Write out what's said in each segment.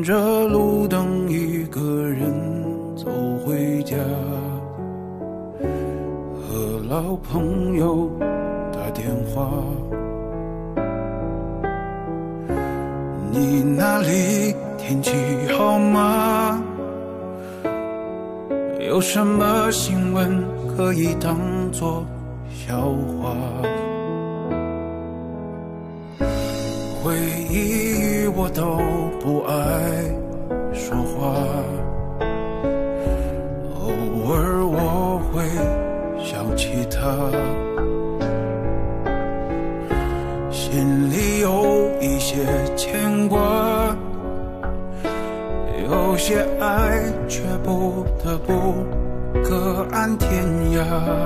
沿着路灯一个人走回家，和老朋友打电话。你那里天气好吗？有什么新闻可以当作笑话？回忆我都不爱说话，偶尔我会想起他，心里有一些牵挂，有些爱却不得不各安天涯。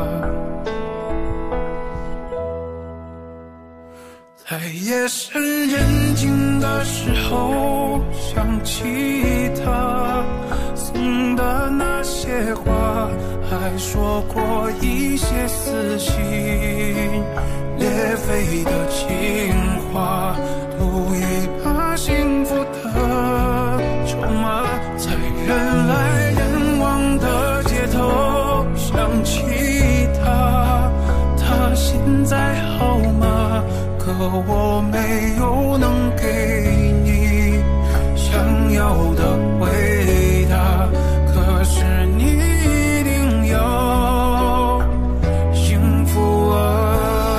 在夜深人静的时候想起他送的那些话，还说过一些撕心裂肺的情话，赌一把幸福的筹码，在人来人往的街头想起他，他现在好吗？可我没有能给你想要的回答，可是你一定要幸福啊。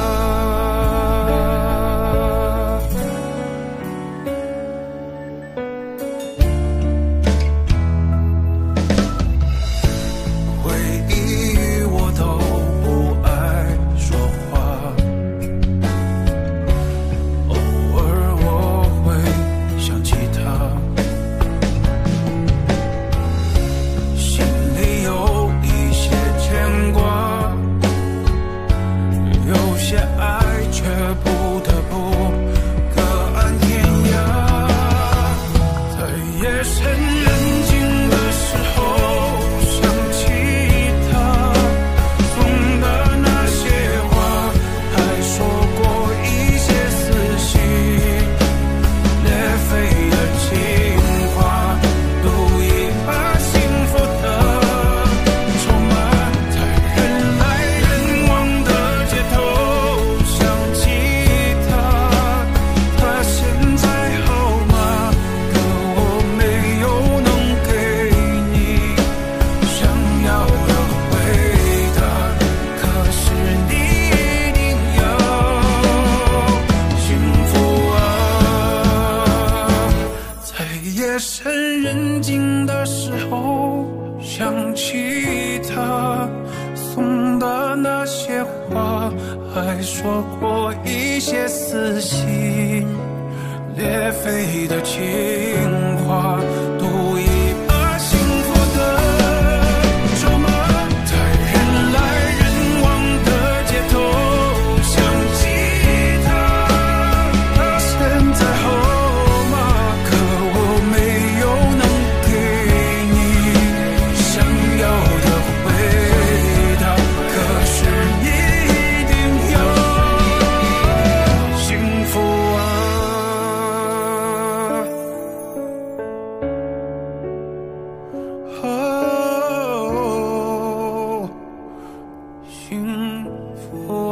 回忆我都不爱说话，偶尔我会想起他，心里有一些牵挂，有些爱却不得不各安天涯。在夜深人静的时候想起他送的那些话，还说过一些撕心裂肺的情话，赌一把幸福的筹码，在人来人往的街头想起他，他现在好吗？可我没有能给你想要的回答，可是你一定要幸福啊。在夜深人静的时候想起他送的那些话，还说过一些撕心裂肺的情话，赌一把幸福的筹码，在人来人往的街头想起他，他现在好吗？可我没有能给你想要的回答，可是你一定要幸福啊。哦，幸福。